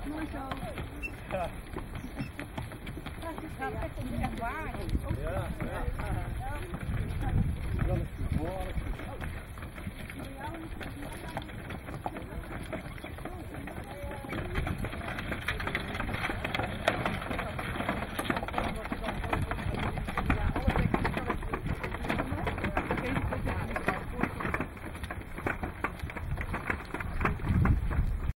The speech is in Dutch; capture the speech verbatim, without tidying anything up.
Mooi zo. Ja. Het gaat echt om de ervaring. Ja, ja. Dan is het behoorlijk.